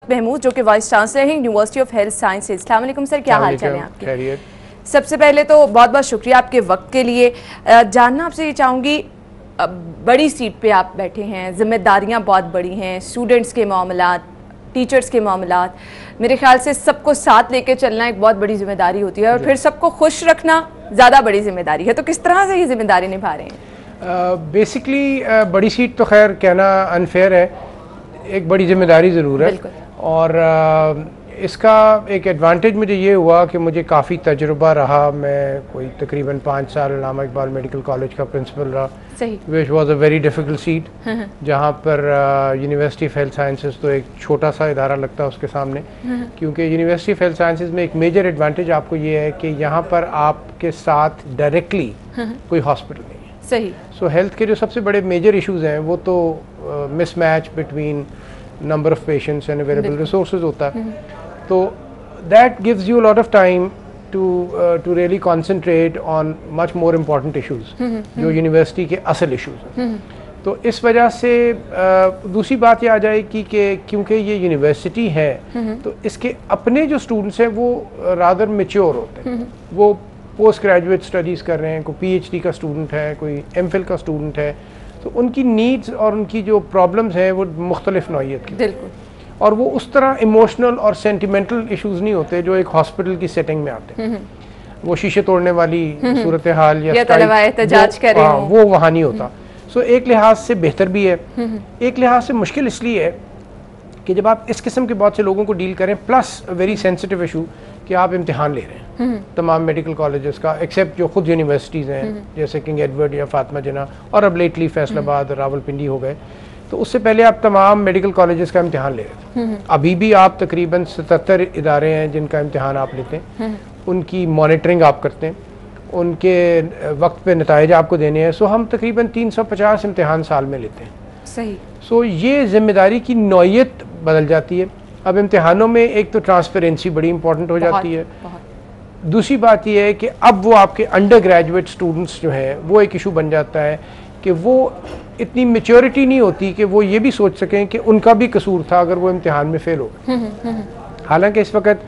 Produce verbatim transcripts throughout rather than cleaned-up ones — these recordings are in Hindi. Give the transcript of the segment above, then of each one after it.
शौकत महमूद जो कि वाइस चांसलर हैं यूनिवर्सिटी ऑफ हेल्थ साइंसेज। अस्सलाम वालेकुम सर, क्या हाल चाल है आपके? सबसे पहले तो बहुत बहुत शुक्रिया आपके वक्त के लिए। जानना आपसे ये चाहूँगी, बड़ी सीट पे आप बैठे हैं, जिम्मेदारियाँ बहुत बड़ी हैं, स्टूडेंट्स के मामलात, टीचर्स के मामलात, मेरे ख्याल से सबको साथ लेके चलना एक बहुत बड़ी जिम्मेदारी होती है और फिर सबको खुश रखना ज़्यादा बड़ी जिम्मेदारी है। तो किस तरह से ये जिम्मेदारी निभा रहे हैं? बेसिकली uh, uh, बड़ी सीट तो खैर कहना अनफेयर है, एक बड़ी जिम्मेदारी ज़रूर है। और uh, इसका एक एडवांटेज मुझे ये हुआ कि मुझे काफ़ी तजुर्बा रहा। मैं कोई तकरीबन पाँच साल अल्लामा इकबाल मेडिकल कॉलेज का प्रिंसिपल रहा, which was a very difficult seat, जहाँ पर यूनिवर्सिटी ऑफ हेल्थ साइंसेज तो एक छोटा सा इदारा लगता है उसके सामने, क्योंकि यूनिवर्सिटी ऑफ हेल्थ साइंसेज में एक मेजर एडवांटेज आपको ये है कि यहाँ पर आपके साथ डायरेक्टली कोई हॉस्पिटल नहीं है। सही। सो हेल्थ के जो सबसे बड़े मेजर इशूज़ हैं वो तो mismatch between number of patients and available resources होता है। तो that gives you a lot of time to to really concentrate on much more important issues जो यूनिवर्सिटी के असल इशूज़ हैं। तो इस वजह से uh, दूसरी बात ये आ जाएगी कि क्योंकि ये यूनिवर्सिटी है तो इसके अपने जो स्टूडेंट्स हैं वो रादर मैच्योर होते हैं, वो पोस्ट ग्रेजुएट स्टडीज़ कर रहे हैं, कोई पीएचडी का स्टूडेंट है, कोई एमफिल का स्टूडेंट है, तो उनकी नीड्स और उनकी जो प्रॉब्लम्स हैं वो मुख्तलिफ नौइयत की, बिल्कुल, और वो उस तरह इमोशनल और सेंटिमेंटल इश्यूज नहीं होते जो एक हॉस्पिटल की सेटिंग में आते हैं। वो शीशे तोड़ने वाली सूरत हाल या वो, हाँ, वो वहाँ नहीं होता। सो एक लिहाज से बेहतर भी है, एक लिहाज से मुश्किल इसलिए है कि जब आप इस किस्म के बहुत से लोगों को डील करें, प्लस वेरी सेंसिटिव इशू कि आप इम्तिहान ले रहे हैं तमाम मेडिकल कॉलेजेस का, एक्सेप्ट जो खुद यूनिवर्सिटीज़ हैं जैसे किंग एडवर्ड या फातिमा जिन्ना, और अब लेटली फैसलाबाद और रावलपिंडी हो गए। तो उससे पहले आप तमाम मेडिकल कॉलेजेस का इम्तिहान ले रहे थे। अभी भी आप तकरीबन सतहत्तर इदारे हैं जिनका इम्तिहान आप लेते हैं, उनकी मॉनिटरिंग आप करते हैं, उनके वक्त पे नताइज आपको देने हैं। सो हम तकरीबन तीन सौ पचास इम्तिहान साल में लेते हैं। सही। सो ये जिम्मेदारी की नौइयत बदल जाती है। अब इम्तिहानों में एक तो ट्रांसपेरेंसी बड़ी इंपॉर्टेंट हो जाती है, दूसरी बात यह है कि अब वो आपके अंडर ग्रेजुएट स्टूडेंट्स जो हैं वो एक इशू बन जाता है कि वो इतनी मेच्योरिटी नहीं होती कि वो ये भी सोच सकें कि उनका भी कसूर था अगर वो इम्तिहान में फेल हो गए। हालांकि इस वक्त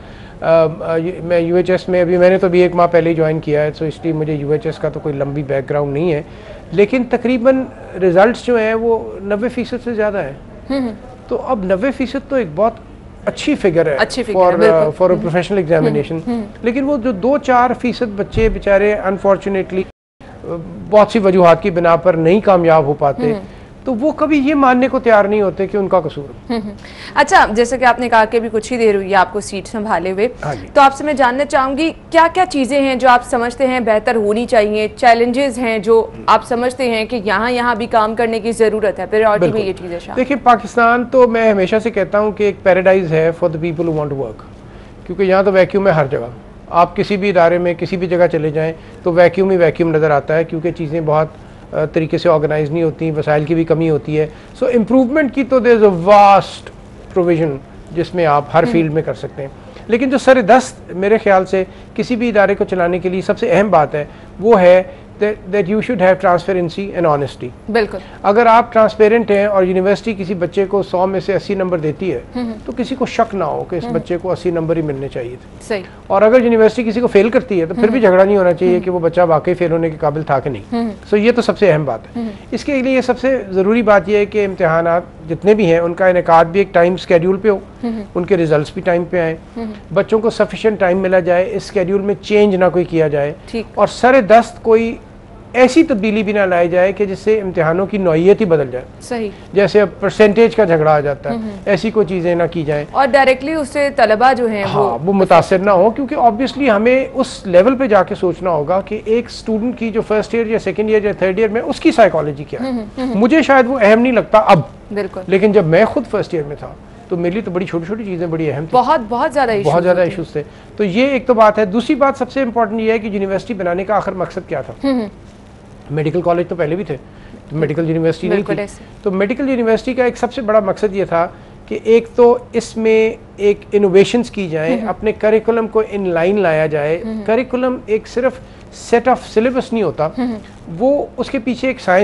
मैं यूएचएस में, अभी मैंने तो अभी एक माह पहले ही ज्वाइन किया है, तो इसलिए मुझे यूएचएस का तो कोई लंबी बैकग्राउंड नहीं है, लेकिन तकरीबन रिजल्ट्स जो हैं वो नब्बे फीसद से ज़्यादा है। तो अब नब्बे फीसद तो एक बहुत अच्छी फिगर है for for a professional examination, लेकिन वो जो दो चार फीसद बच्चे बेचारे अनफॉर्चुनेटली बहुत सी वजूहात की बिना पर नहीं कामयाब हो पाते, तो वो कभी ये मानने को तैयार नहीं होते कि उनका कसूर। अच्छा, जैसे कि आपने कहा कि अभी कुछ ही देर हुई है आपको सीट संभाले हुए, तो आपसे मैं जानना चाहूंगी क्या क्या चीजें हैं जो आप समझते हैं बेहतर होनी चाहिए, चैलेंजेस हैं जो आप समझते हैं कि यहाँ यहाँ भी काम करने की जरूरत है, प्रायोरिटी में ये चीजें? देखिए, पाकिस्तान तो मैं हमेशा से कहता हूँ कि एक पैराडाइज है for the people who want to work, क्योंकि यहाँ तो वैक्यूम है हर जगह। आप किसी भी इदारे में किसी भी जगह चले जाएं तो वैक्यूम ही वैक्यूम नज़र आता है, क्योंकि चीज़ें बहुत तरीके से ऑर्गेनाइज नहीं होती, वसाइल की भी कमी होती है। सो so, इम्प्रूवमेंट की तो there is a vast provision जिसमें आप हर फील्ड में कर सकते हैं, लेकिन जो सर दस्त मेरे ख्याल से किसी भी इदारे को चलाने के लिए सबसे अहम बात है वो है that you should have transparency and honesty. बिल्कुल। अगर आप ट्रांसपेरेंट हैं और यूनिवर्सिटी किसी बच्चे को सौ में से अस्सी नंबर देती है तो किसी को शक ना हो कि इस बच्चे को अस्सी नंबर ही मिलने चाहिए थे। सही। और अगर यूनिवर्सिटी किसी को फेल करती है तो फिर भी झगड़ा नहीं होना चाहिए कि वो बच्चा वाकई फेल होने के काबिल था कि नहीं। सो ये तो सबसे अहम बात है। इसके लिए सबसे ज़रूरी बात यह है कि इम्तिहानात जितने भी हैं उनका इनेकाद भी एक टाइम स्केड्यूल पे हो, उनके रिजल्ट्स भी टाइम पे आए, बच्चों को सफिशिएंट टाइम मिला जाए, इस स्केड्यूल में चेंज ना कोई किया जाए, और सर दस्त कोई ऐसी तब्दीली भी ना लाई जाए कि जिससे इम्तिहानों की नौइयत ही बदल जाए। सही। जैसे अब परसेंटेज का झगड़ा आ जाता है, ऐसी कोई चीज़ें ना की जाएं और डायरेक्टली उससे तलबा जो हैं हाँ, वो, वो मुतासर ना हो, क्योंकि ऑब्वियसली हमें उस लेवल पे जाके सोचना होगा कि एक स्टूडेंट की जो फर्स्ट ईयर या सेकेंड ईयर या थर्ड ईयर में उसकी साइकोलॉजी क्या है। मुझे शायद वो अहम नहीं लगता अब, बिल्कुल, लेकिन जब मैं खुद फर्स्ट ईयर में था तो मेरे लिए तो बड़ी छोटी छोटी चीज़ें बड़ी अहम थी, बहुत बहुत ज़्यादा बहुत ज़्यादा इशूज़ थे। तो ये एक तो बात है। दूसरी बात सबसे इंपॉर्टेंट ये है कि यूनिवर्सिटी बनाने का आखिर मकसद क्या था। मेडिकल कॉलेज तो पहले भी थे, तो मेडिकल यूनिवर्सिटी नहीं थी। तो मेडिकल यूनिवर्सिटी का एक सबसे बड़ा मकसद ये था कि एक तो इसमें एक इनोवेशंस की जाए, अपने करिकुलम को इन लाइन लाया जाए। करिकुलम एक सिर्फ सेट ऑफ सिलेबस नहीं होता, वो उसके पीछे एक साइंस है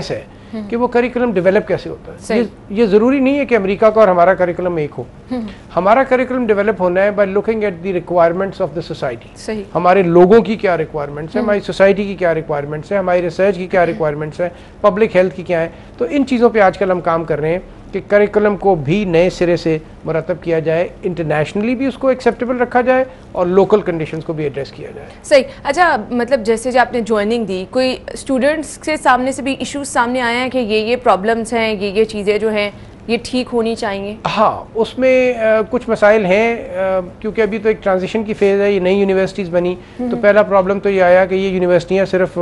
हैं कि वो करिकुलम डेवलप कैसे होता है। ये, ये ज़रूरी नहीं है कि अमेरिका का और हमारा करिकुलम एक हो। हमारा करिकुलम डेवलप होना है by looking at the requirements of the society. हमारे लोगों की क्या रिक्वायरमेंट्स है, हमारी सोसाइटी की क्या रिक्वायरमेंट्स है, हमारी रिसर्च की क्या रिक्वायरमेंट्स है, पब्लिक हेल्थ की क्या है। तो इन चीज़ों पर आजकल हम काम कर रहे हैं कि करिकुलम को भी नए सिरे से मुरतब किया जाए, इंटरनेशनली भी उसको एक्सेप्टेबल रखा जाए और लोकल कंडीशंस को भी एड्रेस किया जाए। सही। अच्छा, मतलब जैसे जो आपने ज्वाइनिंग दी, कोई स्टूडेंट्स के सामने से भी इश्यूज सामने आए हैं कि ये ये प्रॉब्लम्स हैं, ये ये चीज़ें जो हैं ये ठीक होनी चाहिए? हाँ, उसमें आ, कुछ मसाइल हैं, क्योंकि अभी तो एक ट्रांजिशन की फेज़ है, ये नई यूनिवर्सिटीज़ बनी। तो पहला प्रॉब्लम तो ये आया कि ये यूनिवर्सिटियाँ सिर्फ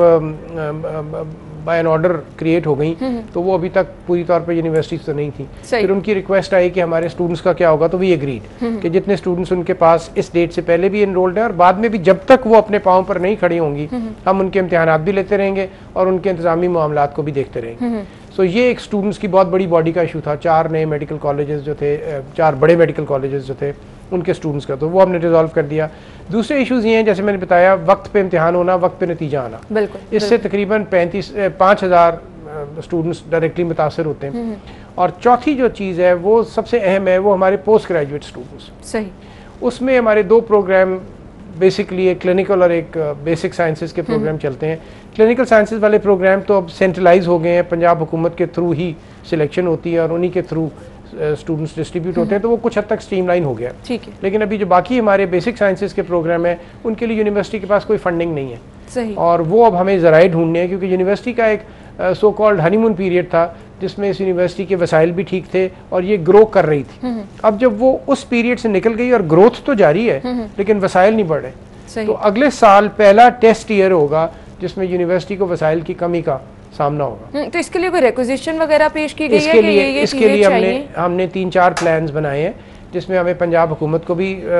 बाय एन ऑर्डर क्रिएट हो गई, तो वो अभी तक पूरी तौर पे यूनिवर्सिटीज तो नहीं थी। फिर उनकी रिक्वेस्ट आई कि हमारे स्टूडेंट्स का क्या होगा, तो वी एग्रीड कि जितने स्टूडेंट्स उनके पास इस डेट से पहले भी एनरोल्ड हैं और बाद में भी जब तक वो अपने पाँव पर नहीं खड़ी होंगी, हम उनके इम्तिहानात भी लेते रहेंगे और उनके इंतजामी मामलात को भी देखते रहेंगे। सो so, ये एक स्टूडेंट्स की बहुत बड़ी बॉडी का इशू था। चार नए मेडिकल कॉलेजेस जो थे, चार बड़े मेडिकल कॉलेजेस जो थे, उनके स्टूडेंट्स का, तो वो हमने रिजॉल्व कर दिया। दूसरे इश्यूज ये हैं, जैसे मैंने बताया, वक्त पे इम्तिहान होना, वक्त पे नतीजा आना। बिल्कुल, इससे तकरीबन पैंतीस पाँच हज़ार स्टूडेंट्स डायरेक्टली मुतासर होते हैं। और चौथी जो चीज़ है वो सबसे अहम है, वो हमारे पोस्ट ग्रेजुएट स्टूडेंट्स। सही। उसमें हमारे दो प्रोग्राम बेसिकली एक क्लिनिकल और एक बेसिक साइंसेज के प्रोग्राम चलते हैं। क्लिनिकल साइंसेज वाले प्रोग्राम तो अब सेंट्रलाइज हो गए हैं, पंजाब हुकूमत के थ्रू ही सिलेक्शन होती है और उन्हीं के थ्रू स्टूडेंट्स डिस्ट्रीब्यूट होते हैं, तो वो कुछ हद तक स्ट्रीमलाइन हो गया। ठीक है। लेकिन अभी जो बाकी हमारे बेसिक साइंसेज के प्रोग्राम है, उनके लिए यूनिवर्सिटी के पास कोई फंडिंग नहीं है। सही। और वो अब हमें ज़राए ढूंढने हैं, क्योंकि यूनिवर्सिटी का एक सो कॉल्ड हनीमून पीरियड था जिसमें इस यूनिवर्सिटी के वसाइल भी ठीक थे और ये ग्रो कर रही थी। अब जब वो उस पीरियड से निकल गई और ग्रोथ तो जारी है लेकिन वसाइल नहीं बढ़ रहे, तो अगले साल पहला टेस्ट ईयर होगा जिसमें यूनिवर्सिटी को वसाइल की कमी का सामना होगा। तो इसके लिए कोई रिक्विजिशन वगैरह पेश की गई है कि ये ये इसके लिए हमने हमने तीन चार प्लान्स बनाए हैं, जिसमें हमें पंजाब हुकूमत को भी आ, आ,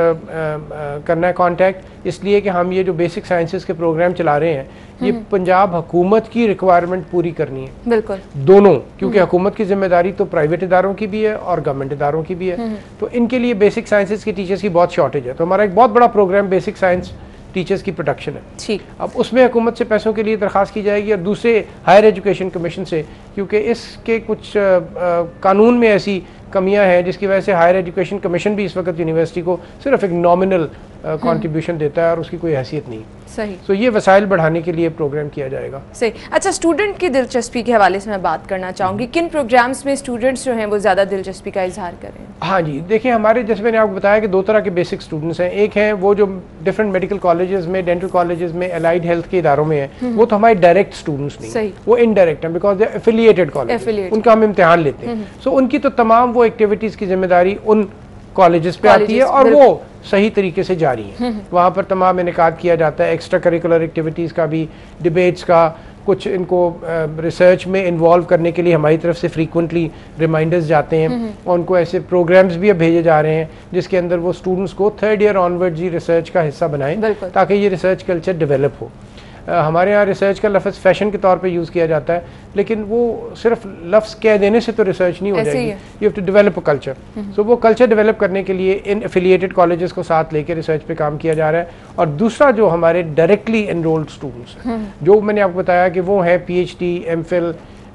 आ, करना है कांटेक्ट, इसलिए कि हम ये जो बेसिक साइंसेज के प्रोग्राम चला रहे हैं ये पंजाब हुकूमत की रिक्वायरमेंट पूरी करनी है। बिल्कुल, दोनों, क्योंकि हुकूमत की जिम्मेदारी तो प्राइवेट इदारों की भी है और गवर्नमेंट इदारों की भी है। तो इनके लिए बेसिक साइंसेज की टीचर्स की बहुत शॉर्टेज है, तो हमारा एक बहुत बड़ा प्रोग्राम बेसिक साइंस टीचर्स की प्रोडक्शन है। ठीक। अब उसमें हुकूमत से पैसों के लिए दरख्वास्त की जाएगी और दूसरे हायर एजुकेशन कमीशन से, क्योंकि इसके कुछ आ, आ, कानून में ऐसी कमियां हैं जिसकी वजह से हायर एजुकेशन कमीशन भी इस वक्त यूनिवर्सिटी को सिर्फ एक नॉमिनल कंट्रीब्यूशन देता है और उसकी कोई हैसियत नहीं। सही। तो ये वसाइल बढ़ाने के लिए प्रोग्राम किया जाएगा। सही। अच्छा, स्टूडेंट की दिलचस्पी के हवाले से मैं बात करना चाहूँगी, किन प्रोग्राम्स में स्टूडेंट्स जो हैं वो ज़्यादा दिलचस्पी का इजहार करें? हाँ जी, देखिए हमारे, जैसे मैंने आपको बताया कि दो तरह के बेसिक स्टूडेंट्स हैं। एक है वो जो डिफरेंट मेडिकल कॉलेजेस में, डेंटल कॉलेजेस में, एलाइड हेल्थ के इदारों में है, वो तो हमारे डायरेक्ट स्टूडेंट्स नहीं, वो इनडायरेक्ट हैं, बिकॉज दे एफिलिएटेड कॉलेज, उनका हम इम्तिहान लेते हैं। सो उनकी तो तमाम वो एक्टिविटीज़ की जिम्मेदारी उन कॉलेजेस पे आती है और वो सही तरीके से जारी है। वहाँ पर तमाम इनेकाद किया जाता है, एक्स्ट्रा करिकुलर एक्टिविटीज़ का भी, डिबेट्स का, कुछ इनको रिसर्च में इन्वॉल्व करने के लिए हमारी तरफ से फ्रीक्वेंटली रिमाइंडर्स जाते हैं और उनको ऐसे प्रोग्राम्स भी अब भेजे जा रहे हैं जिसके अंदर वो स्टूडेंट्स को थर्ड ईयर ऑनवर्ड्स ही रिसर्च का हिस्सा बनाएं, ताकि ये रिसर्च कल्चर डेवलप हो। Uh, हमारे यहाँ रिसर्च का लफ्ज़ फैशन के तौर पे यूज़ किया जाता है, लेकिन वो सिर्फ लफ्ज़ कह देने से तो रिसर्च नहीं हो जाएगी, you have to develop a culture. So वो कल्चर डेवलप करने के लिए इन एफिलिएटेड कॉलेजेस को साथ लेकर रिसर्च पे काम किया जा रहा है। और दूसरा जो हमारे डायरेक्टली एनरोल्ड स्टूडेंट्स हैं, जो मैंने आपको बताया कि वो हैं P H D, M Phil,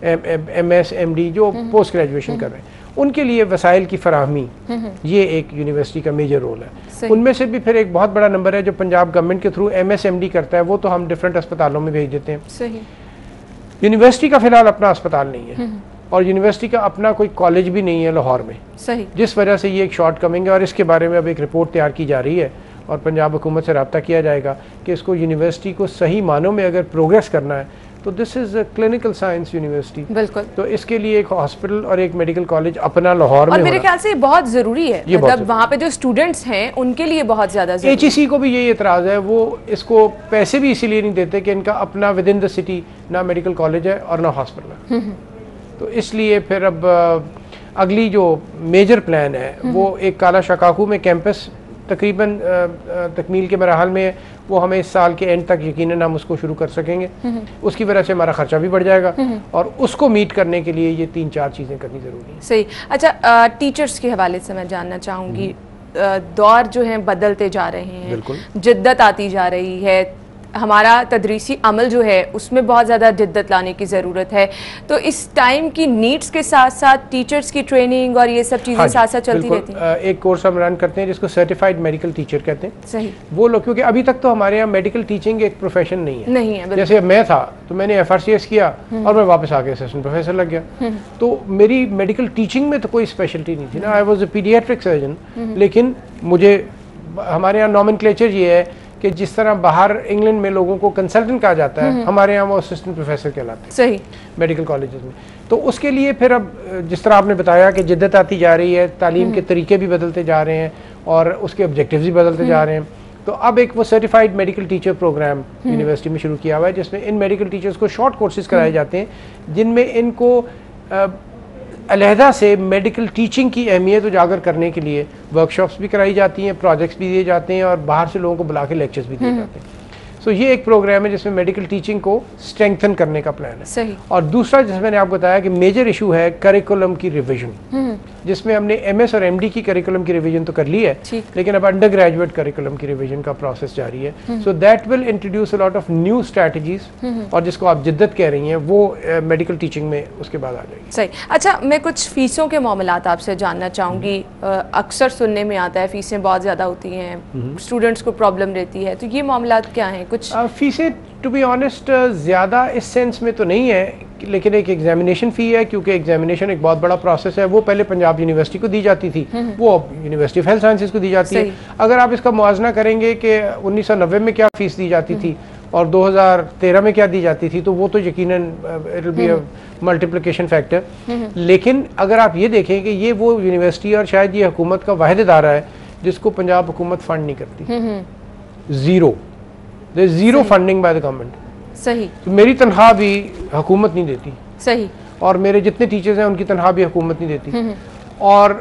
M S, M D, जो पोस्ट ग्रेजुएशन कर रहे हैं, उनके लिए वसाइल की फराहमी, ये एक यूनिवर्सिटी का मेजर रोल है। उनमें से भी फिर एक बहुत बड़ा नंबर है जो पंजाब गवर्नमेंट के through M S M D करता है, वो तो हम डिफरेंट अस्पतालों में भेज देते हैं। सही। यूनिवर्सिटी का फिलहाल अपना अस्पताल नहीं है और यूनिवर्सिटी का अपना कोई कॉलेज भी नहीं है लाहौर में। सही। जिस वजह से ये एक शॉर्ट कमिंग है और इसके बारे में अब एक रिपोर्ट तैयार की जा रही है और पंजाब हुकूमत से रब्ता किया जाएगा कि इसको यूनिवर्सिटी को सही मानों में अगर प्रोग्रेस करना है तो this is a clinical science university. बिल्कुल। तो इसके लिए एक हॉस्पिटल और एक मेडिकल कॉलेज अपना लाहौर में, और मेरे ख्याल से ये बहुत जरूरी है, मतलब वहाँ पे जो स्टूडेंट्स हैं उनके लिए बहुत ज्यादा जरूरी है। एच ई सी को भी यही एतराज है, वो इसको पैसे भी इसीलिए नहीं देते कि इनका अपना विद इन द सिटी ना मेडिकल कॉलेज है और ना हॉस्पिटल है। तो इसलिए फिर अब अगली जो मेजर प्लान है वो एक काला शकाकू में कैंपस तकरीबन तकमील के मराहल में है, वो हमें इस साल के एंड तक यकीनन हम उसको शुरू कर सकेंगे। उसकी वजह से हमारा खर्चा भी बढ़ जाएगा और उसको मीट करने के लिए ये तीन चार चीज़ें करनी ज़रूरी है। सही। अच्छा, टीचर्स के हवाले से मैं जानना चाहूँगी, दौर जो है बदलते जा रहे हैं, जिद्दत आती जा रही है, हमारा तदरीसी अमल जो है उसमें बहुत ज़्यादा जिद्दत लाने की ज़रूरत है। तो इस टाइम की नीड्स के साथ साथ टीचर्स की ट्रेनिंग और ये सब चीज़ें हाँ साथ साथ चलती रहती हैं। एक कोर्स हम रन करते हैं जिसको सर्टिफाइड मेडिकल टीचर कहते हैं। सही। वो लोग, क्योंकि अभी तक तो हमारे यहाँ मेडिकल टीचिंग एक प्रोफेशन नहीं है, नहीं है। जैसे मैं था तो मैंने एफ आर सी एस किया और मैं वापस आके असिस्टेंट प्रोफेसर लग गया, तो मेरी मेडिकल टीचिंग में तो कोई स्पेशलिटी नहीं थी ना। I was a paediatric surgeon, लेकिन मुझे, हमारे यहाँ नॉमेनक्लेचर ये है कि जिस तरह बाहर इंग्लैंड में लोगों को कंसल्टेंट कहा जाता है, हमारे यहाँ वो असिस्टेंट प्रोफेसर कहलाते हैं। सही। मेडिकल कॉलेजेस में। तो उसके लिए फिर अब जिस तरह आपने बताया कि जिद्दत आती जा रही है, तालीम के तरीके भी बदलते जा रहे हैं और उसके ऑब्जेक्टिव्स भी बदलते जा रहे हैं, तो अब एक वो certified medical teacher programme university में शुरू किया हुआ है, जिसमें इन मेडिकल टीचर्स को शॉर्ट कोर्सेज कराए जाते हैं, जिनमें इनको अलहदा से मेडिकल टीचिंग की अहमियत उजागर करने के लिए वर्कशॉप्स भी कराई जाती हैं, प्रोजेक्ट्स भी दिए जाते हैं और बाहर से लोगों को बुला के लेक्चर्स भी दिए जाते हैं। सो so, ये एक प्रोग्राम है जिसमें मेडिकल टीचिंग को स्ट्रेंथन करने का प्लान है। सही। और दूसरा, जैसे मैंने आपको बताया कि मेजर इशू है करिकुलम की रिवीजन, जिसमें हमने एमएस और एमडी की करिकुलम की रिवीजन तो कर ली है, लेकिन अब अंडर ग्रेजुएट करिकुलम की रिवीजन का प्रोसेस जारी है। So that will introduce a lot of new strategies, और जिसको आप जिद्दत कह रही हैं वो मेडिकल uh, टीचिंग में उसके बाद आ जाएगी। सही। अच्छा, मैं कुछ फीसों के मामलात आपसे जानना चाहूँगी। अक्सर सुनने में आता है फीसें बहुत ज़्यादा होती हैं, स्टूडेंट्स को प्रॉब्लम रहती है, तो ये मामलात क्या हैं? कुछ uh, फीसें टू बी ऑनेस्ट ज़्यादा इस सेंस में तो नहीं है, लेकिन एक एग्जामिनेशन फ़ी है, क्योंकि एग्जामिनेशन एक बहुत बड़ा प्रोसेस है। वो पहले पंजाब यूनिवर्सिटी को दी जाती थी, वो अब यूनिवर्सिटी ऑफ हेल्थ साइंसेज को दी जाती है। अगर आप इसका मुआवजा करेंगे कि उन्नीस सौ नब्बे में क्या फ़ीस दी जाती थी और दो हज़ार तेरह में क्या दी जाती थी, तो वो तो यकीनन it will be a multiplication factor. लेकिन अगर आप ये देखें कि ये वो यूनिवर्सिटी और शायद ये हुकूमत का वाहिद इदारा है जिसको पंजाब हुकूमत फंड नहीं करती, zero, there is zero funding by the government. सही। तो मेरी तनख्वाह भी हुकूमत नहीं देती। सही। और मेरे जितने टीचर्स हैं उनकी तनख्वाह भी हुकूमत नहीं देती। और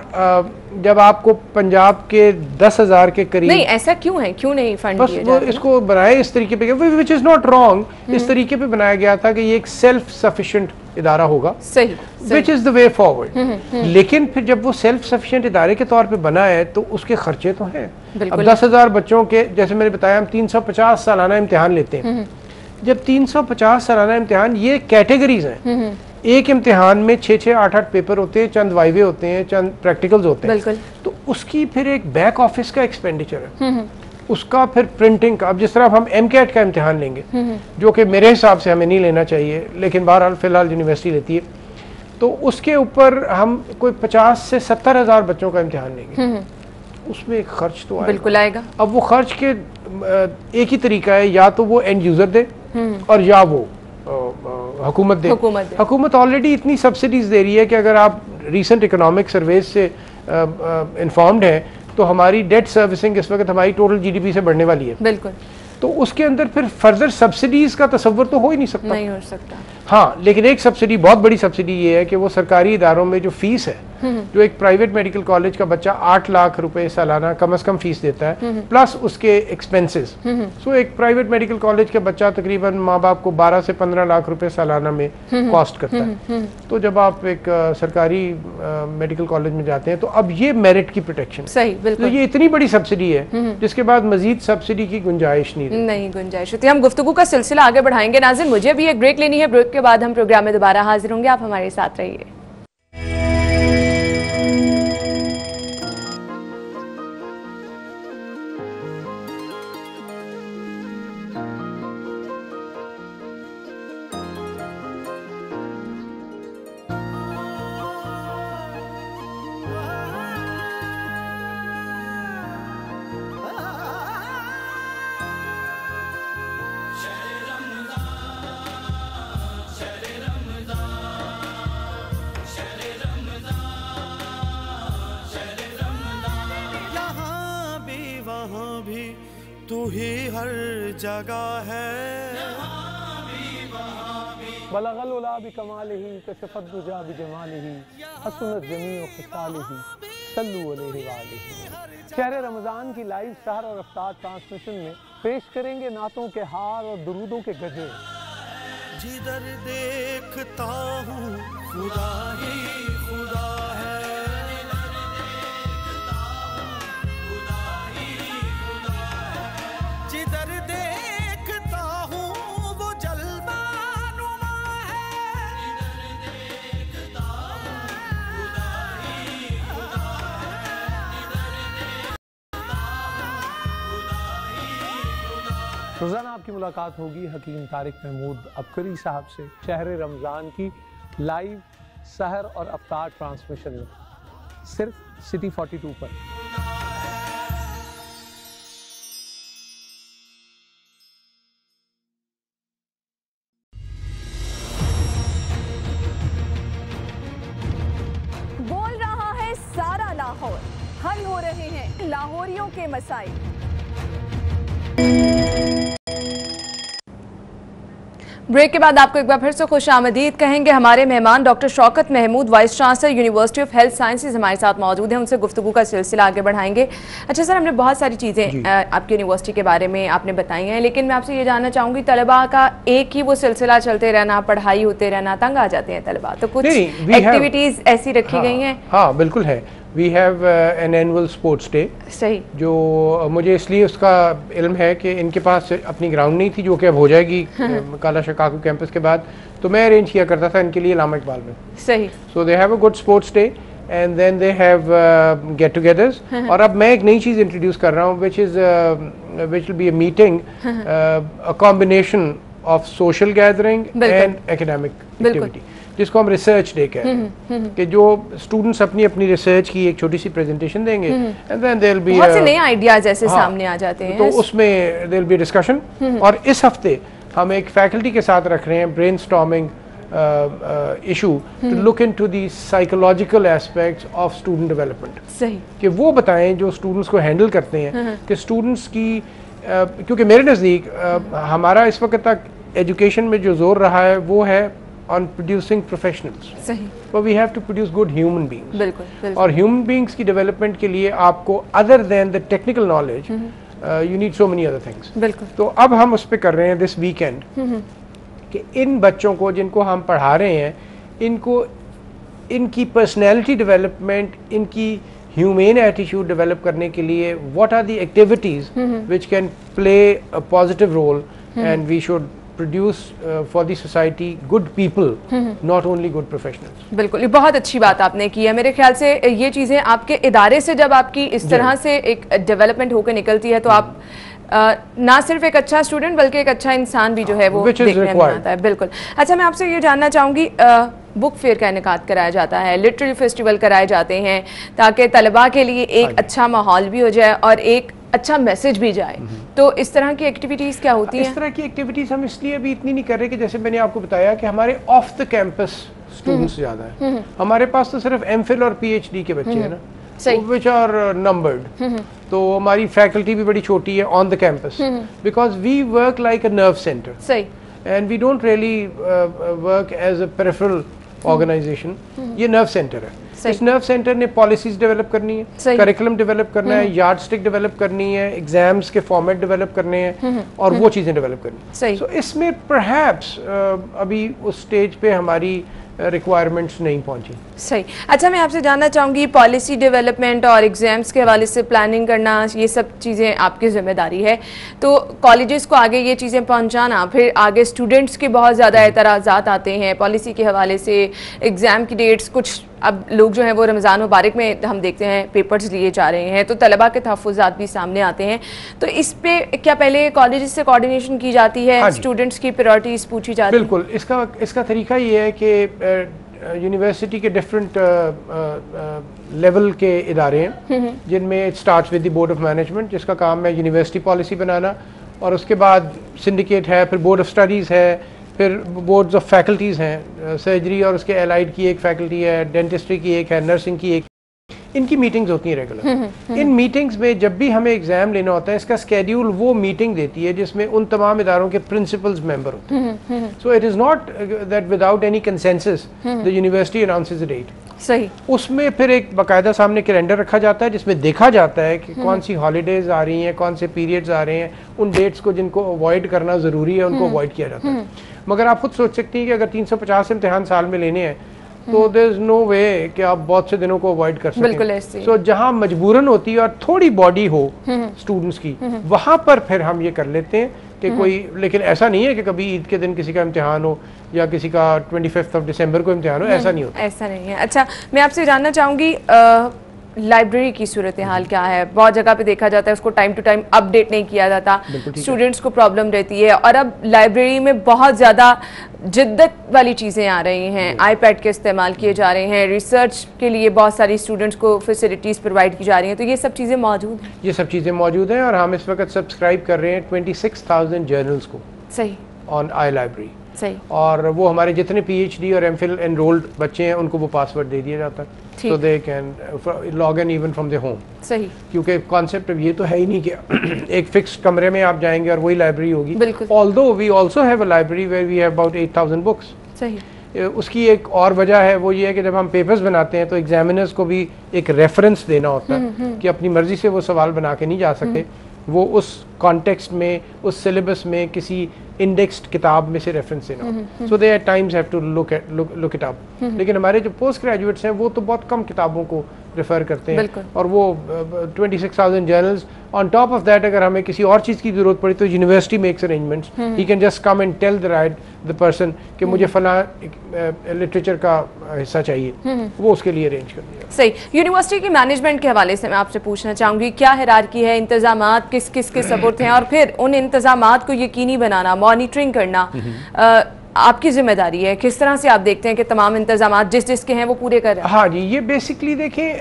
जब आपको पंजाब के दस हजार के करीब, नहीं ऐसा क्यों है, क्यों नहीं फंड बस वो इसको बनाए इस तरीके पे, विच इज नॉट रॉन्ग, इस तरीके पे बनाया गया था कि ये एक सेल्फ सफिशिएंट इदारा होगा। सही। Which is the way forward. लेकिन फिर जब वो सेल्फ सफिशिएंट इदारे के तौर पे बना है तो उसके खर्चे तो हैं। अब दस हजार बच्चों के, जैसे मैंने बताया, हम तीन सौ पचास सालाना इम्तिहान लेते हैं। जब तीन सौ पचास सालाना इम्तिहान, ये कैटेगरीज हैं, एक इम्तिहान में छः छः आठ आठ पेपर होते हैं, चंद वाइवे होते हैं, चंद प्रैक्टिकल्स होते हैं, तो उसकी फिर एक बैक ऑफिस का एक्सपेंडिचर है, उसका फिर प्रिंटिंग का। अब जिस तरह हम एम कैट का इम्तिहान लेंगे, जो कि मेरे हिसाब से हमें नहीं लेना चाहिए, लेकिन बहरहाल फिलहाल यूनिवर्सिटी लेती है, तो उसके ऊपर हम कोई पचास से सत्तर हजार बच्चों का इम्तिहान लेंगे, उसमें एक खर्च तो आएगा, बिल्कुल आएगा। अब वो खर्च के एक ही तरीका है, या तो वो एंड यूजर दे और या वो हुकूमत दे। हुकूमत ऑलरेडी इतनी सब्सिडीज दे रही है कि अगर आप रीसेंट इकोनॉमिक सर्वेज से इन्फॉर्म्ड हैं तो हमारी डेट सर्विसिंग इस वक्त हमारी टोटल जीडीपी से बढ़ने वाली है। बिल्कुल। तो उसके अंदर फिर फर्दर सब्सिडीज का तस्वर तो हो ही नहीं सकता। नहीं हो सकता। हाँ, लेकिन एक सब्सिडी, बहुत बड़ी सब्सिडी ये है कि वो सरकारी इदारों में जो फीस है, जो एक प्राइवेट मेडिकल कॉलेज का बच्चा आठ लाख रुपए सालाना कम अज कम फीस देता है, प्लस उसके एक्सपेंसेस, सो एक प्राइवेट मेडिकल कॉलेज का बच्चा तकरीबन माँ बाप को बारह से पंद्रह लाख रुपए सालाना में कॉस्ट करता है। तो जब आप एक uh, सरकारी मेडिकल uh, कॉलेज में जाते हैं तो अब ये मेरिट की प्रोटेक्शन, सही, बिल्कुल, तो ये इतनी बड़ी सब्सिडी है जिसके बाद मजीद सब्सिडी की गुंजाइश नहीं नहीं गुंजाइश होती। हम गुफ्तगू का सिलसिला आगे बढ़ाएंगे। नाज़रीन, मुझे भी एक ब्रेक लेनी है, ब्रेक के बाद हम प्रोग्राम में दोबारा हाजिर होंगे, आप हमारे साथ रहिए। तू ही हर जगह है। बलगल उला भी कमालिही कसफत दुजा भी जमालिही हसनत जमीओ खिसालिही सल्लु अलैहि वालिही। शहर रमज़ान की लाइव सहर और अफ्तार ट्रांसमिशन में पेश करेंगे नातों के हार और दुरूदों के गज़े। जिधर देखता हूँ खुदा ही खुदा है, जिधर देखता रोज़ाना आपकी मुलाकात होगी हकीम तारिक महमूद अबकरी साहब से शहर रमज़ान की लाइव सहर और अफ्तार ट्रांसमिशन में, सिर्फ सिटी फोर्टी टू पर। बोल रहा है सारा लाहौर, हल हो रहे हैं लाहौरियों के मसाइल। ब्रेक के बाद आपको एक बार फिर से खुश आमदीद कहेंगे। हमारे मेहमान doctor Shaukat Mahmood, vice chancellor university of health sciences हमारे साथ मौजूद हैं। उनसे गुफ्तगू का सिलसिला आगे बढ़ाएंगे। अच्छा सर, हमने बहुत सारी चीज़ें आपकी यूनिवर्सिटी के बारे में आपने बताई हैं, लेकिन मैं आपसे ये जानना चाहूँगी, तलबा का एक ही वो सिलसिला चलते रहना, पढ़ाई होते रहना, तंग आ जाते हैं तलबा, तो कुछ एक्टिविटीज़ ऐसी रखी गई हैं? हाँ बिल्कुल है। We have an annual sports day. सही। जो मुझे इसलिए उसका इल्म है कि इनके पास अपनी ग्राउंड नहीं थी, जो कि अब हो जाएगी काला शकाकू कैंपस के बाद, तो मैं अरेंज किया करता था इनके लिए इलामा इकबाल में। सही। So they have a good sports day and then they have get togethers. और अब मैं एक नई चीज़ इंट्रोड्यूस कर रहा हूँ which is which will be a meeting, a combination of social gathering and academic activity, जिसको हम रिसर्च डे कहते हैं, कि जो स्टूडेंट्स अपनी अपनी रिसर्च की एक छोटी सी प्रेजेंटेशन देंगे and then there will be बहुत से नए आइडियाज ऐसे सामने आ जाते हैं, तो उसमें देयर विल बी डिस्कशन। और इस हफ्ते हम एक फैकल्टी के साथ रख रहे हैं brainstorming issue to look into the psychological aspects of student development. सही। कि वो बताएं जो स्टूडेंट्स को हैंडल करते हैं, कि स्टूडेंट्स की uh, क्योंकि मेरे नज़दीक uh, हमारा इस वक्त तक एजुकेशन में जो जोर रहा है वो है on producing professionals. सही. But we have to produce good human beings. बिल्कुल, बिल्कुल. और human beings की development के लिए आपको other than the technical knowledge, uh, you need so many other things. बिल्कुल. तो अब हम उस पे कर रहे हैं this weekend कि इन बच्चों को जिनको हम पढ़ा रहे हैं, इनको इनकी personality development, इनकी humane attitude develop करने के लिए what are the activities which can play a positive role, and we should produce uh, for the society good people, not only good professionals. बिल्कुल, ये बहुत अच्छी बात आपने की है। मेरे ख्याल से ये चीज़ें आपके इदारे से जब आपकी इस तरह से एक डेवलपमेंट होकर निकलती है, तो आप आ, ना सिर्फ एक अच्छा स्टूडेंट बल्कि एक अच्छा इंसान भी जो है वो देखने में आता है। बिल्कुल। अच्छा, मैं आपसे ये जानना चाहूँगी, बुक फेयर का इनेकाद कराया जाता है, लिटरेरी फेस्टिवल कराए जाते हैं, ताकि तलबा के लिए एक अच्छा माहौल भी हो जाए और एक अच्छा मैसेज भी जाए, तो इस तरह की एक्टिविटीज़ क्या होती हैं? इस तरह की एक्टिविटीज़ हम इसलिए अभी इतनी नहीं कर रहे कि जैसे मैंने आपको बताया कि हमारे ऑफ द कैंपस स्टूडेंट्स ज़्यादा हैं। हमारे पास तो सिर्फ एमफिल और पीएचडी के बच्चे हैं ना, विच आर नंबर्ड। तो हमारी फैकल्टी भी बड़ी छोटी है on the campus, because we work like a nerve centre. सही। And we don't really work as a peripheral organisation, ये नर्व सेंटर है। इस नर्व सेंटर ने पॉलिसीज डेवलप करनी है, करिकुलम डेवलप करना है, यार्ड स्टिक डेवलप करनी है, एग्जाम्स के फॉर्मेट डेवलप करने हैं, और वो चीज़ें डेवलप करनी है। सो इसमें परहैप्स अभी उस स्टेज पे हमारी रिक्वायरमेंट्स नहीं पहुंची। सही। अच्छा, मैं आपसे जानना चाहूँगी, पॉलिसी डेवलपमेंट और एग्जाम्स के हवाले से प्लानिंग करना, ये सब चीज़ें आपकी जिम्मेदारी है, तो कॉलेजेस को आगे ये चीज़ें पहुँचाना, फिर आगे स्टूडेंट्स के बहुत ज़्यादा एतराज़ात आते हैं पॉलिसी के हवाले से, एग्ज़ाम की डेट्स, कुछ अब लोग जो हैं वो रमज़ान मुबारक में हम देखते हैं पेपर्स लिए जा रहे हैं, तो तलबा के तहफ़्फ़ुज़ात भी सामने आते हैं, तो इस पे क्या पहले कॉलेजेस से कोऑर्डिनेशन की जाती है? हाँ, स्टूडेंट्स की प्रायोरिटीज़ पूछी जाती है? बिल्कुल। इसका इसका तरीका ये है कि यूनिवर्सिटी के डिफरेंट लेवल के इदारे हैं, जिनमें it starts with the board of management, जिसका काम है यूनिवर्सिटी पॉलिसी बनाना, और उसके बाद सिंडिकेट है, फिर बोर्ड ऑफ स्टडीज़ है, फिर बोर्ड्स ऑफ फैकल्टीज़ हैं, सर्जरी और उसके एलाइड की एक फैकल्टी है, डेंटिस्ट्री की एक है, नर्सिंग की एक। इनकी मीटिंग्स होती हैं रेगुलर। इन मीटिंग्स में जब भी हमें एग्जाम लेना होता है, इसका स्केड्यूल वो मीटिंग देती है जिसमें उन तमाम इदारों के प्रिंसिपल्स मेंबर होते हैं। So it is not that without any consensus the university announces the date. सही। उसमें फिर एक बाकायदा सामने कैलेंडर रखा जाता है, जिसमें देखा जाता है कि कौन सी हॉलीडेज आ रही हैं, कौन से पीरियड्स आ रहे हैं, उन डेट्स को जिनको अवॉइड करना ज़रूरी है उनको अवॉइड किया जाता है। मगर आप खुद सोच सकती हैं कि अगर तीन सौ पचास इम्तिहान साल में लेने हैं, तो देयर इज नो वे कि आप बहुत से दिनों को अवॉइड कर सकें। बिल्कुल ऐसे। सो जहां मजबूरन होती है और थोड़ी बॉडी हो स्टूडेंट्स की, वहां पर फिर हम ये कर लेते हैं कि कोई, लेकिन ऐसा नहीं है कि कभी ईद के दिन किसी का इम्तिहान हो या किसी का ट्वेंटी फिफ्थ ऑफ दिसंबर को इम्तिहान हो, ऐसा नहीं होता। ऐसा नहीं है। अच्छा, मैं आपसे जानना चाहूँगी, लाइब्रेरी की सूरत हाल क्या है? बहुत जगह पे देखा जाता है उसको टाइम टू टाइम अपडेट नहीं किया जाता, स्टूडेंट्स को प्रॉब्लम रहती है, और अब लाइब्रेरी में बहुत ज़्यादा जिद्दत वाली चीज़ें आ रही हैं, आईपैड के इस्तेमाल किए जा रहे हैं, रिसर्च के लिए बहुत सारी स्टूडेंट्स को फैसिलिटीज़ प्रोवाइड की जा रही हैं, तो ये सब चीज़ें मौजूद हैं? ये सब चीज़ें मौजूद हैं और हम इस वक्त सब्सक्राइब कर रहे हैं ट्वेंटी सिक्स थाउजेंड जर्नल्स को। सही। On I library. सही। और वो हमारे जितने पीएचडी और एमफिल एनरोल्ड बच्चे हैं उनको वो पासवर्ड दे दिया जाता है, so they can log in even from their home। सही। क्योंकि कॉन्सेप्ट ये तो है ही नहीं कि एक फिक्स कमरे में आप जाएंगे और वही लाइब्रेरी होगी। बिल्कुल। Although we also have a library where we have about eight thousand books। सही। उसकी एक और वजह है, वो ये है कि जब हम पेपर्स बनाते हैं तो एग्जामिनर्स को भी एक रेफरेंस देना होता है कि अपनी मर्जी से वो सवाल बना के नहीं जा सकते, वो उस कॉन्टेक्स्ट में, उस सिलेबस में किसी इंडेक्स्ड किताब में से रेफरेंस देना हो, so they at times have to look at look it up. लेकिन हमारे जो पोस्ट ग्रेजुएट्स हैं वो तो बहुत कम किताबों को रेफर करते हैं, और वो twenty six thousand journals on top of that. अगर हमें किसी और चीज़ की जरूरत पड़ी तो university makes arrangements, he can just come and tell the right the person कि मुझे फला लिटरेचर का हिस्सा चाहिए, वो उसके लिए अरेंज कर दिया। सही। यूनिवर्सिटी की मैनेजमेंट के हवाले से मैं आपसे पूछना चाहूँगी, क्या हिरार्की है, इंतजामात किस किस के सपोर्ट हैं, और फिर उन इंतजामात को यकीनी बनाना, मॉनिटरिंग करना आ, आपकी जिम्मेदारी है? किस तरह से आप देखते हैं कि तमाम इंतजामात जिस जिसके हैं वो पूरे कर रहे हैं? हाँ जी, ये बेसिकली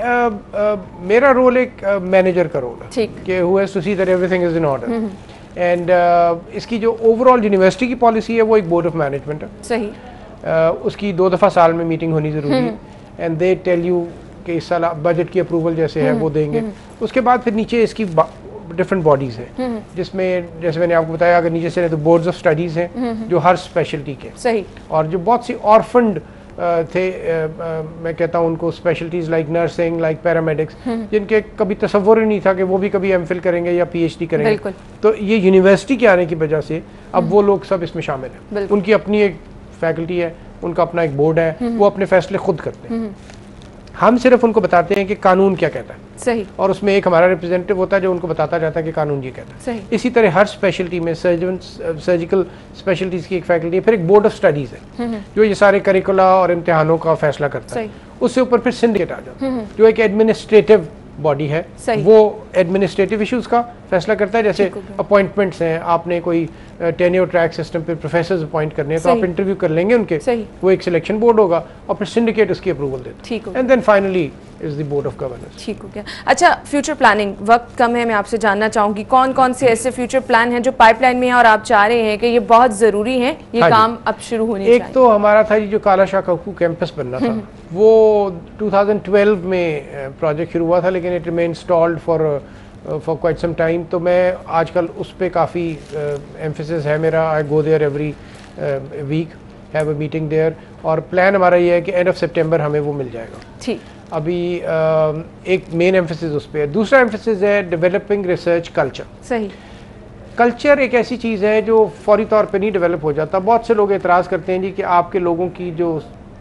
देखें, मेरा रोल एक मैनेजर का रोल है, ठीक, कि who has to see that everything is in order, and इसकी जो ओवरऑल यूनिवर्सिटी की पॉलिसी है वो एक बोर्ड ऑफ मैनेजमेंट है। सही। uh, उसकी दो दफ़ा साल में मीटिंग होनी ज़रूरी है, एंड दे टेल यू कि इस साल बजट की अप्रूवल जैसे है वो देंगे। उसके बाद फिर नीचे इसकी डिफरेंट बॉडीज़ हैं, जिसमें जैसे मैंने आपको बताया, अगर नीचे से तो बोर्ड्स ऑफ स्टडीज़ हैं जो हर स्पेशलिटी के। सही। और जो बहुत सी ऑर्फन्ड थे, मैं कहता हूँ उनको, specialities like nursing, like paramedics, जिनके कभी तसव्वुर ही नहीं था कि वो भी कभी एमफिल करेंगे या पीएचडी करेंगे, तो ये यूनिवर्सिटी के आने की वजह से अब वो लोग सब इसमें शामिल हैं। उनकी अपनी एक फैकल्टी है, उनका अपना एक बोर्ड है, वो अपने फैसले खुद करते हैं, हम सिर्फ उनको बताते हैं कि कानून क्या कहता है। सही। और उसमें एक हमारा रिप्रेजेंटेटिव होता है जो उनको बताता जाता है कि कानून ये कहता है। सही। इसी तरह हर स्पेशलिटी में, सर्जन सर्जिकल स्पेशलिटीज़ की एक फैकल्टी है, फिर एक बोर्ड ऑफ स्टडीज़ है जो ये सारे करिकुला और इम्तिहानों का फैसला करता है। उससे ऊपर फिर सिंडिकेट आ जाता है जो एक एडमिनिस्ट्रेटिव बॉडी है, वो एडमिनिस्ट्रेटिव इश्यूज का फैसला करता है। जैसे अपॉइंटमेंट्स हैं, आपने कोई टेन्योर ट्रैक सिस्टम पे प्रोफेसर्स अपॉइंट करने हैं तो आप इंटरव्यू कर लेंगे उनके, वो एक सिलेक्शन बोर्ड होगा और फिर सिंडिकेट उसकी अप्रूवल देता है, and then finally is the board of governance. ठीक हो गया। अच्छा, फ्यूचर प्लानिंग, वक्त कम है, मैं आपसे जानना चाहूंगी कौन कौन से ऐसे फ्यूचर प्लान हैं जो पाइपलाइन में है और आप चाह रहे हैं कि ये बहुत ज़रूरी है, ये हाँ काम अब शुरू होने चाहिए? एक तो हमारा था जो काला शाहकू कैंपस बनना था, वो टू थाउजेंड ट्वेल्व में प्रोजेक्ट शुरू हुआ था, लेकिन it remain stalled for for quite some time. तो मैं आजकल उस पर काफ़ी एम्फेसिस है मेरा। I go there every week, have a meeting there, और प्लान हमारा ये है कि एंड ऑफ सितंबर हमें वो मिल जाएगा। ठीक। अभी uh, एक मेन एम्फेसिस उस पर है। दूसरा एम्फेसिस है डेवलपिंग रिसर्च कल्चर। सही। कल्चर एक ऐसी चीज़ है जो फौरी तौर पे नहीं डेवलप हो जाता। बहुत से लोग एतराज़ करते हैं जी कि आपके लोगों की जो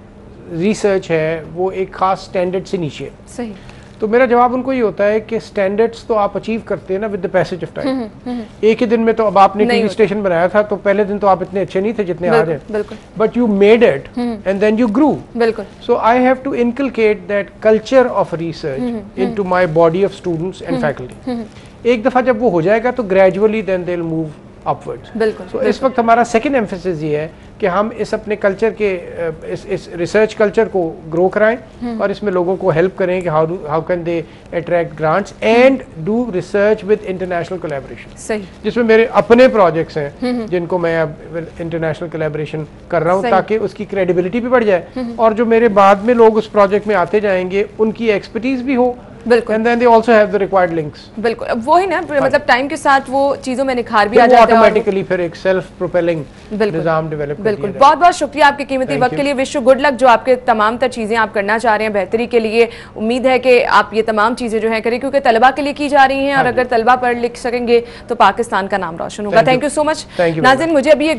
रिसर्च है वो एक ख़ास स्टैंडर्ड से नीचे है। सही। तो मेरा जवाब उनको ये होता है कि स्टैंडर्ड्स तो आप अचीव करते हैं ना with the passage of time. एक ही दिन में तो, अब आपने टीवी स्टेशन बनाया था तो पहले दिन तो आप इतने अच्छे नहीं थे जितने आज हैं, but you made it and then you grew. बिल्कुल। So I have to inculcate that culture of research into my body of students and faculty. एक दफ़ा जब वो हो जाएगा तो gradually then they will move upwards. बिल्कुल। so, इस वक्त हमारा सेकंड एम्फेसिस ये है कि हम इस अपने कल्चर के, इस इस रिसर्च कल्चर को ग्रो कराएं और इसमें लोगों को हेल्प करें कि how how can they attract grants and do research with international collaboration. सही। जिसमें मेरे अपने प्रोजेक्ट्स हैं जिनको मैं अब इंटरनेशनल कोलैबोरेशन कर रहा हूँ ताकि उसकी क्रेडिबिलिटी भी बढ़ जाए और जो मेरे बाद में लोग उस प्रोजेक्ट में आते जाएंगे उनकी एक्सपर्टीज भी हो। बिल्कुल। And then they also have the required links. बिल्कुल। अब वही ना, मतलब टाइम के साथ वो चीजों में निखार भी आ जाता है, ऑटोमेटिकली फिर एक सेल्फ प्रोपेलिंग निजाम डेवलप। बिल्कुल। बहुत बहुत शुक्रिया आपके कीमती वक्त के लिए। विश यू गुड लक जो आपके तमाम तर चीजें आप करना चाह रहे हैं बेहतरी के लिए। उम्मीद है कि आप ये तमाम चीजें जो है करें, क्योंकि तलबा के लिए की जा रही हैं और अगर तलबा पढ़ लिख सकेंगे तो पाकिस्तान का नाम रोशन होगा। थैंक यू सो मच नाज़रीन। मुझे अभी